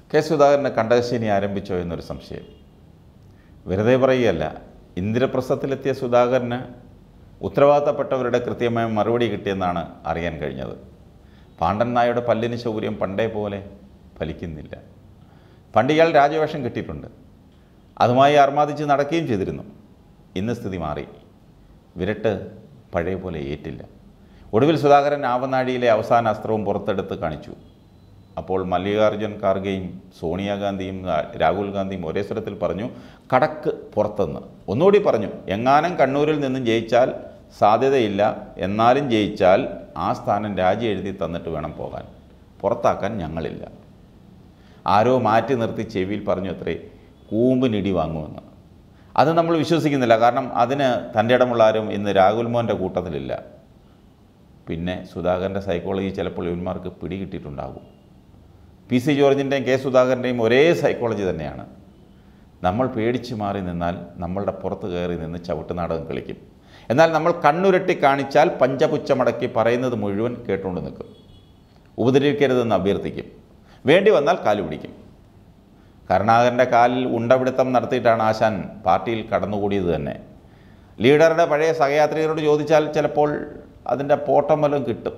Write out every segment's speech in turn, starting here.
K സുധാകരന് കണ്ടകശേനി ആരംഭിച്ചോ എന്നൊരു സംശയം. വെറുതെ പറയുകയല്ല. ഇന്ദ്രപ്രസ്ഥത്തിലെത്തിയ സുധാകരന് ഉത്തരവാദിത്തപ്പെട്ടവരുടെ കൃത്യമായ മറുപടി കിട്ടിയെന്നാണ് അറിയാൻ കഴിഞ്ഞത്. പാണ്ഡൻ നായരുടെ പല്ലിന് ശൗര്യം പണ്ടേ പോലെ ഫലിക്കുന്നില്ല. പണ്ട് ഇയാൾ രാജവേഷം കിട്ടിയിട്ടുണ്ട്. അതുമായി അർമാദിച്ച് നടക്കുകയും ചെയ്തിരുന്നു. ഇന്ന് സ്ഥിതി മാറി. വിരട്ട് പഴയ പോലെ ഏറ്റില്ല. ഒടുവിൽ സുധാകരൻ ആവനാഴിയിലെ അവസാന അസ്ത്രവും പുറത്തെടുത്ത് കാണിച്ചു. അപ്പോൾ മല്ലികാർജ്ജുൻ ഖാർഗെയും സോണിയാഗാന്ധിയും രാഹുൽ ഗാന്ധിയും ഒരേ സ്വരത്തിൽ പറഞ്ഞു, കടക്ക് പുറത്തുനിന്ന്. ഒന്നുകൂടി പറഞ്ഞു, എങ്ങാനും കണ്ണൂരിൽ നിന്നും ജയിച്ചാൽ സാധ്യതയില്ല, എന്നാലും ജയിച്ചാൽ ആ സ്ഥാനം രാജി എഴുതി തന്നിട്ട് വേണം പോകാൻ, പുറത്താക്കാൻ ഞങ്ങളില്ല. ആരോ മാറ്റി നിർത്തി ചെവിയിൽ പറഞ്ഞു അത്രേ, കൂമ്പിനിടി വാങ്ങുമെന്ന്. അത് നമ്മൾ വിശ്വസിക്കുന്നില്ല. കാരണം അതിന് തൻ്റെ ഇടമുള്ള ആരും ഇന്ന് രാഹുൽ മോൻ്റെ കൂട്ടത്തിലില്ല. പിന്നെ സുധാകരൻ്റെ സൈക്കോളജി ചിലപ്പോൾ ഇവന്മാർക്ക് പിടികിട്ടിയിട്ടുണ്ടാകും. പി സി ജോർജിൻ്റെയും കെ സുധാകരൻ്റെയും ഒരേ സൈക്കോളജി തന്നെയാണ്. നമ്മൾ പേടിച്ച് മാറി നിന്നാൽ നമ്മളുടെ പുറത്ത് കയറി നിന്ന് ചവിട്ട് നാടകം കളിക്കും. എന്നാൽ നമ്മൾ കണ്ണുരട്ടി കാണിച്ചാൽ പഞ്ചപുച്ഛമടക്കി പറയുന്നത് മുഴുവൻ കേട്ടുകൊണ്ട് നിൽക്കും. ഉപദ്രവിക്കരുതെന്ന് അഭ്യർത്ഥിക്കും. വേണ്ടി വന്നാൽ കാലു പിടിക്കും. കരുണാകരൻ്റെ കാലിൽ ഉണ്ടപിടുത്തം നടത്തിയിട്ടാണ് ആശാൻ പാർട്ടിയിൽ കടന്നുകൂടിയത് തന്നെ. ലീഡറുടെ പഴയ സഹയാത്രികരോട് ചോദിച്ചാൽ ചിലപ്പോൾ അതിൻ്റെ പോട്ടം വല്ലതും കിട്ടും.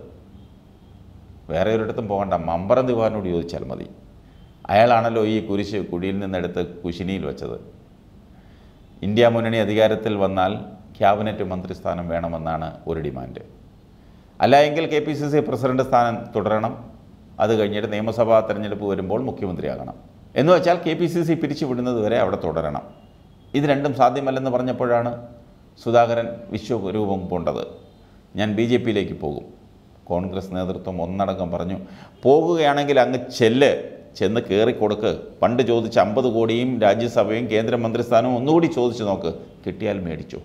വേറെ ഒരിടത്തും പോകണ്ട, മമ്പറം ദിവാനോട് ചോദിച്ചാൽ മതി. അയാളാണല്ലോ ഈ കുരിശ് കുഴിയിൽ നിന്നെടുത്ത് കുശിനിയിൽ വെച്ചത്. ഇന്ത്യ മുന്നണി അധികാരത്തിൽ വന്നാൽ ക്യാബിനറ്റ് മന്ത്രിസ്ഥാനം വേണമെന്നാണ് ഒരു ഡിമാൻഡ്. അല്ല എങ്കിൽ KPCC പ്രസിഡന്റ് സ്ഥാനം തുടരണം. അത് കഴിഞ്ഞിട്ട് നിയമസഭാ തെരഞ്ഞെടുപ്പ് വരുമ്പോൾ മുഖ്യമന്ത്രിയാകണം. എന്ന് വെച്ചാൽ KPCC പിരിച്ചുവിടുന്നത് വരെ അവിടെ തുടരണം. ഇത് രണ്ടും സാധ്യമല്ലെന്ന് പറഞ്ഞപ്പോഴാണ് സുധാകരൻ വിശ്വരൂപം പൂണ്ടത്. ഞാൻ BJPയിലേക്ക് പോകും. കോൺഗ്രസ് നേതൃത്വം ഒന്നടങ്കം പറഞ്ഞു, പോകുകയാണെങ്കിൽ അങ്ങ് ചെന്ന് കയറിക്കൊടുക്ക്. പണ്ട് ചോദിച്ച 50 കോടിയും രാജ്യസഭയും കേന്ദ്രമന്ത്രിസ്ഥാനവും ഒന്നുകൂടി ചോദിച്ചു നോക്ക്, കിട്ടിയാൽ മേടിച്ചു.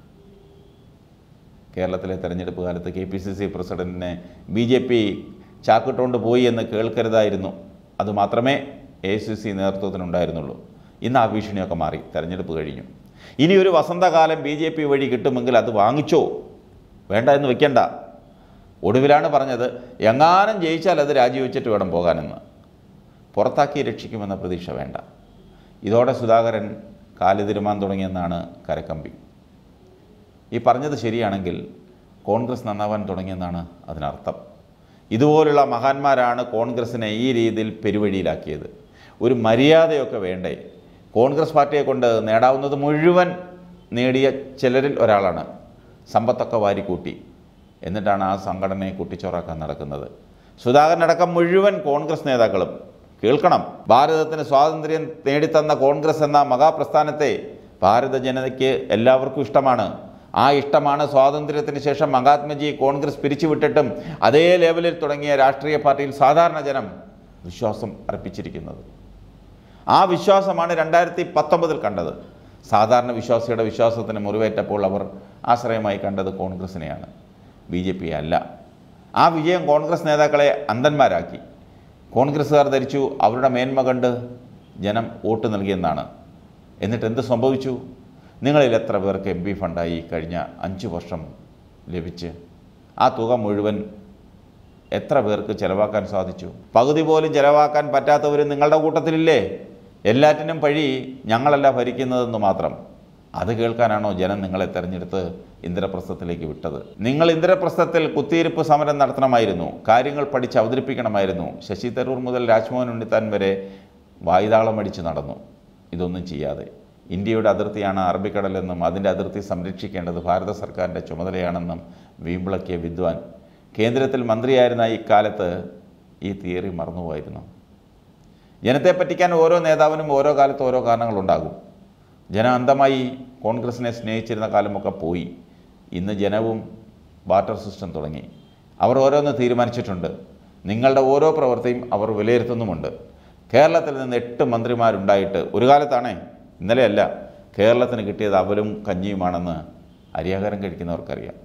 കേരളത്തിലെ തെരഞ്ഞെടുപ്പ് കാലത്ത് KPCC പ്രസിഡന്റിനെ BJP ചാക്കിട്ടുകൊണ്ട് പോയി എന്ന് കേൾക്കരുതായിരുന്നു. അതുമാത്രമേ AICC നേതൃത്വത്തിനുണ്ടായിരുന്നുള്ളൂ. ഇന്ന് ആ ഭീഷണിയൊക്കെ മാറി. തെരഞ്ഞെടുപ്പ് കഴിഞ്ഞു. ഇനിയൊരു വസന്തകാലം BJP വഴി കിട്ടുമെങ്കിൽ അത് വാങ്ങിച്ചോ, വേണ്ട എന്ന് വെക്കണ്ട. ഒടുവിലാണ് പറഞ്ഞത്, എങ്ങാനും ജയിച്ചാൽ അത് രാജിവെച്ചിട്ട് വേണം പോകാനെന്ന്. പുറത്താക്കി രക്ഷിക്കുമെന്ന പ്രതീക്ഷ വേണ്ട. ഇതോടെ സുധാകരൻ കാലുതിരുമാൻ തുടങ്ങിയെന്നാണ് കരക്കമ്പി. ഈ പറഞ്ഞത് ശരിയാണെങ്കിൽ കോൺഗ്രസ് നന്നാവാൻ തുടങ്ങിയെന്നാണ് അതിനർത്ഥം. ഇതുപോലുള്ള മഹാന്മാരാണ് കോൺഗ്രസിനെ ഈ രീതിയിൽ പെരുവഴിയിലാക്കിയത്. ഒരു മര്യാദയൊക്കെ വേണ്ടേ? കോൺഗ്രസ് പാർട്ടിയെ കൊണ്ട് നേടാവുന്നത് മുഴുവൻ നേടിയ ചിലരിൽ ഒരാളാണ്. സമ്പത്തൊക്കെ വാരിക്കൂട്ടി. എന്നിട്ടാണ് ആ സംഘടനയെ കുട്ടിച്ചോറാക്കാൻ നടക്കുന്നത്. സുധാകരനടക്കം മുഴുവൻ കോൺഗ്രസ് നേതാക്കളും കേൾക്കണം. ഭാരതത്തിന് സ്വാതന്ത്ര്യം നേടിത്തന്ന കോൺഗ്രസ് എന്ന മഹാപ്രസ്ഥാനത്തെ ഭാരത ജനതയ്ക്ക് എല്ലാവർക്കും ഇഷ്ടമാണ്. ആ ഇഷ്ടമാണ് സ്വാതന്ത്ര്യത്തിന് ശേഷം മഹാത്മജി കോൺഗ്രസ് പിരിച്ചുവിട്ടിട്ടും അതേ ലെവലിൽ തുടങ്ങിയ രാഷ്ട്രീയ പാർട്ടിയിൽ സാധാരണ ജനം വിശ്വാസം അർപ്പിച്ചിരിക്കുന്നത്. ആ വിശ്വാസമാണ് 2019 കണ്ടത്. സാധാരണ വിശ്വാസിയുടെ വിശ്വാസത്തിന് മുറിവേറ്റപ്പോൾ അവർ ആശ്രയമായി കണ്ടത് കോൺഗ്രസിനെയാണ്, BJP അല്ല. ആ വിജയം കോൺഗ്രസ് നേതാക്കളെ അന്ധന്മാരാക്കി. കോൺഗ്രസ്സുകാർ ധരിച്ചു അവരുടെ മേന്മ കണ്ട് ജനം വോട്ട് നൽകിയെന്നാണ്. എന്നിട്ട് എന്ത് സംഭവിച്ചു? നിങ്ങളിൽ എത്ര പേർക്ക് MP ഫണ്ടായി കഴിഞ്ഞ 5 വർഷം ലഭിച്ച്? ആ തുക മുഴുവൻ എത്ര പേർക്ക് ചിലവാക്കാൻ സാധിച്ചു? പകുതി പോലും ചിലവാക്കാൻ പറ്റാത്തവർ നിങ്ങളുടെ കൂട്ടത്തിലില്ലേ? എല്ലാറ്റിനും പഴി ഞങ്ങളല്ല ഭരിക്കുന്നതെന്ന് മാത്രം. അത് കേൾക്കാനാണോ ജനം നിങ്ങളെ തെരഞ്ഞെടുത്ത് ഇന്ദ്രപ്രസ്ഥത്തിലേക്ക് വിട്ടത്? നിങ്ങൾ ഇന്ദ്രപ്രസ്ഥത്തിൽ കുത്തിയിരിപ്പ് സമരം നടത്തണമായിരുന്നു. കാര്യങ്ങൾ പഠിച്ച് അവതരിപ്പിക്കണമായിരുന്നു. ശശി തരൂർ മുതൽ രാജ്മോഹൻ ഉണ്ണിത്താൻ വരെ വായ്താളമടിച്ച് നടന്നു. ഇതൊന്നും ചെയ്യാതെ ഇന്ത്യയുടെ അതിർത്തിയാണ് അറബിക്കടലെന്നും അതിൻ്റെ അതിർത്തി സംരക്ഷിക്കേണ്ടത് ഭാരത സർക്കാരിൻ്റെ ചുമതലയാണെന്നും വീമ്പിളക്കിയ വിദ്വാൻ കേന്ദ്രത്തിൽ മന്ത്രിയായിരുന്ന ഇക്കാലത്ത് ഈ തിയറി മറന്നുപോയിരുന്നു. ജനത്തെ പറ്റിക്കാൻ ഓരോ നേതാവിനും ഓരോ കാലത്ത് ഓരോ കാരണങ്ങളുണ്ടാകും. ജനം അന്ധമായി കോൺഗ്രസിനെ സ്നേഹിച്ചിരുന്ന കാലമൊക്കെ പോയി. ഇന്ന് ജനവും ബാർട്ടർ സിസ്റ്റം തുടങ്ങി. അവർ ഓരോന്ന് തീരുമാനിച്ചിട്ടുണ്ട്. നിങ്ങളുടെ ഓരോ പ്രവൃത്തിയും അവർ വിലയിരുത്തുന്നുമുണ്ട്. കേരളത്തിൽ നിന്ന് 8 മന്ത്രിമാരുണ്ടായിട്ട് ഒരു കാലത്താണേ, ഇന്നലെയല്ല, കേരളത്തിന് കിട്ടിയത് അവലും കഞ്ഞിയുമാണെന്ന് അരിയാഹാരം കഴിക്കുന്നവർക്കറിയാം.